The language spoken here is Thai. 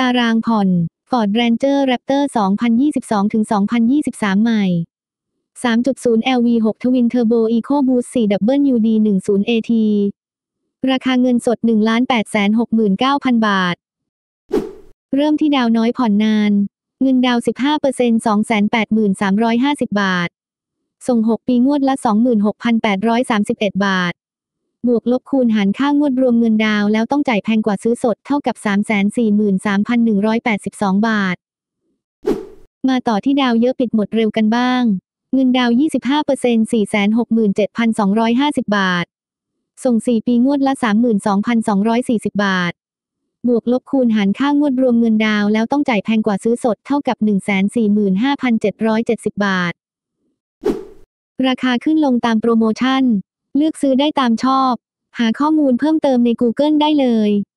ารางผ่อน Ford Ranger Raptor 2022-2023 ใหม่ 3.0 LV6 Twin Turbo EcoBoost 4WD10AT ราคาเงินสด 1,869,000 บาท เริ่มที่ดาวน้อยผ่อนนาน เงินดาว 15% 283,50 บาท ส่ง 6 ปีงวดละ 26,831 บาท บวกลบคูณหารค่างวดรวมเงินดาวแล้วต้องจ่ายแพงกว่าซื้อสดเท่ากับ 343,182 บาท มาต่อที่ดาวเยอะปิดหมดเร็วกันบ้าง เงินดาว 25% 467,250 บาท ส่ง 4 ปีงวดละ 32,240 บาท บวกลบคูณหารค่างวดรวมเงินดาวแล้วต้องจ่ายแพงกว่าซื้อสดเท่ากับ 145,770 บาท ราคาขึ้นลงตามโปรโมชั่น เลือกซื้อได้ตามชอบ หาข้อมูลเพิ่มเติมใน Google ได้เลย